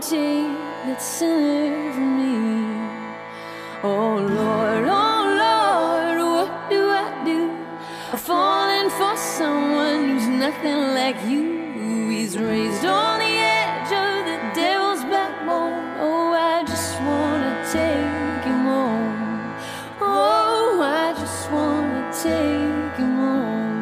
take that sinner from me. Oh Lord, what do I do? I'm falling for someone who's nothing like you. He's raised on the edge of the devil's backbone. Oh, I just wanna take him home. Oh, I just wanna take him home.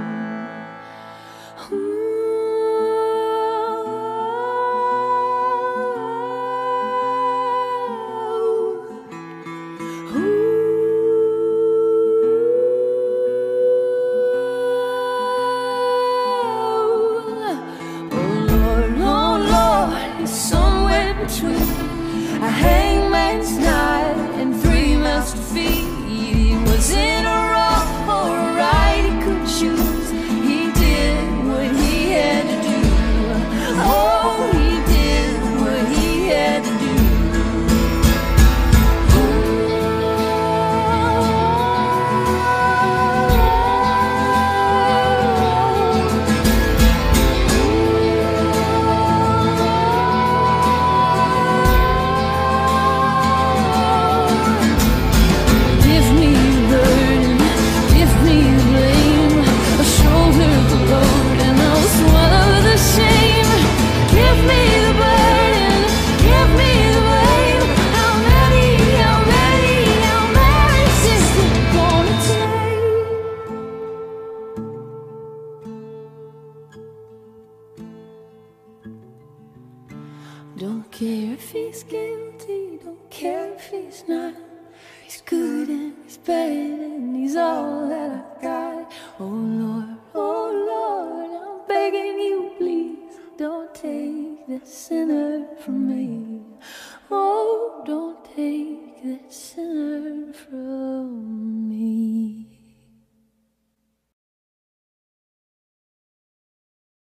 Between a hangman's knife and 3 mouths to feed. He was in a wrong or a right he could choose. He did what he had to do. Oh, he did what he had to do. Don't care if he's guilty, don't care if he's not. He's good and he's bad and he's all that I got. Oh Lord, I'm begging you, please, don't take that sinner from me. Oh, don't take that sinner from me.